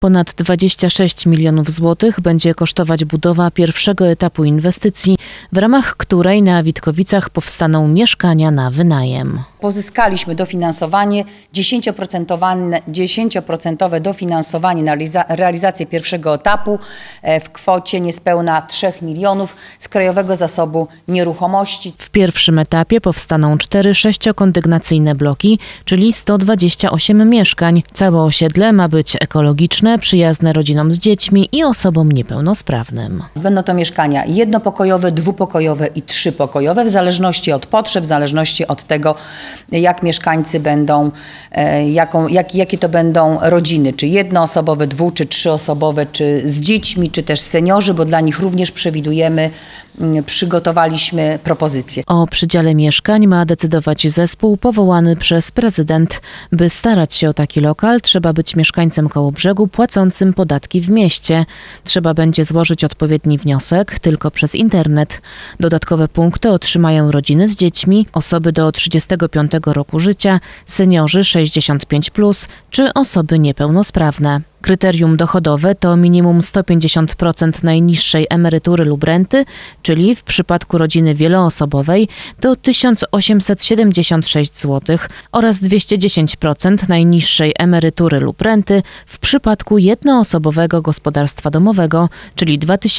Ponad 26 milionów złotych będzie kosztować budowa pierwszego etapu inwestycji, w ramach której na Witkowicach powstaną mieszkania na wynajem. Pozyskaliśmy dofinansowanie, 10% dofinansowanie na realizację pierwszego etapu w kwocie niespełna 3 milionów z Krajowego Zasobu Nieruchomości. W pierwszym etapie powstaną 4 sześciokondygnacyjne bloki, czyli 128 mieszkań. Całe osiedle ma być ekologiczne, przyjazne rodzinom z dziećmi i osobom niepełnosprawnym. Będą to mieszkania jednopokojowe, dwupokojowe i trzypokojowe, w zależności od potrzeb, w zależności od tego, jak mieszkańcy będą, jakie to będą rodziny, czy jednoosobowe, czy trzyosobowe, czy z dziećmi, czy też seniorzy, bo dla nich również przygotowaliśmy propozycje. O przydziale mieszkań ma decydować zespół powołany przez prezydent. By starać się o taki lokal, trzeba być mieszkańcem Kołobrzegu płacącym podatki w mieście. Trzeba będzie złożyć odpowiedni wniosek tylko przez internet. Dodatkowe punkty otrzymają rodziny z dziećmi, osoby do 35 roku życia, seniorzy 65+, czy osoby niepełnosprawne. Kryterium dochodowe to minimum 150% najniższej emerytury lub renty, czyli w przypadku rodziny wieloosobowej to 1876 zł oraz 210% najniższej emerytury lub renty w przypadku jednoosobowego gospodarstwa domowego, czyli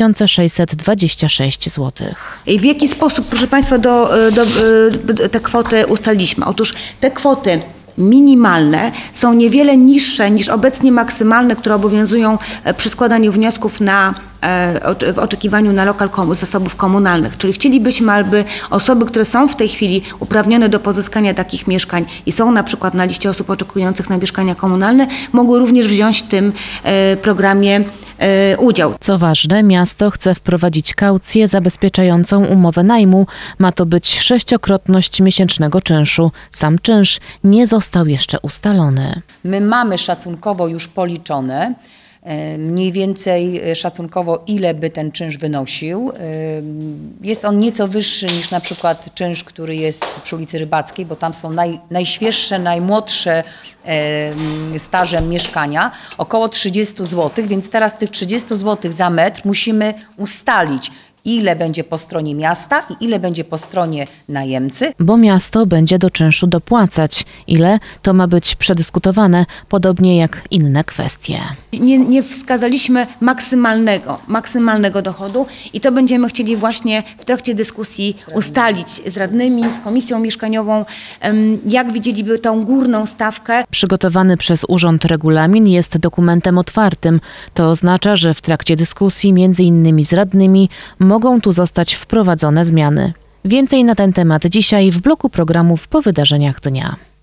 2626 zł. W jaki sposób, proszę Państwa, te kwoty ustaliliśmy? Otóż te kwoty minimalne są niewiele niższe niż obecnie maksymalne, które obowiązują przy składaniu wniosków w oczekiwaniu na lokal zasobów komunalnych. Czyli chcielibyśmy, aby osoby, które są w tej chwili uprawnione do pozyskania takich mieszkań i są na przykład na liście osób oczekujących na mieszkania komunalne, mogły również wziąć w tym programie udział. Co ważne, miasto chce wprowadzić kaucję zabezpieczającą umowę najmu. Ma to być 6-krotność miesięcznego czynszu. Sam czynsz nie został jeszcze ustalony. My mamy szacunkowo już policzone, mniej więcej szacunkowo ile by ten czynsz wynosił. Jest on nieco wyższy niż na przykład czynsz, który jest przy ulicy Rybackiej, bo tam są najświeższe, najmłodsze stażem mieszkania, około 30 zł, więc teraz tych 30 zł za metr musimy ustalić, ile będzie po stronie miasta i ile będzie po stronie najemcy. Bo miasto będzie do czynszu dopłacać. Ile to ma być przedyskutowane, podobnie jak inne kwestie. Nie wskazaliśmy maksymalnego dochodu i to będziemy chcieli właśnie w trakcie dyskusji ustalić z radnymi, z komisją mieszkaniową, jak widzieliby tą górną stawkę. Przygotowany przez urząd regulamin jest dokumentem otwartym. To oznacza, że w trakcie dyskusji między innymi z radnymi mogą tu zostać wprowadzone zmiany. Więcej na ten temat dzisiaj w bloku programów po wydarzeniach dnia.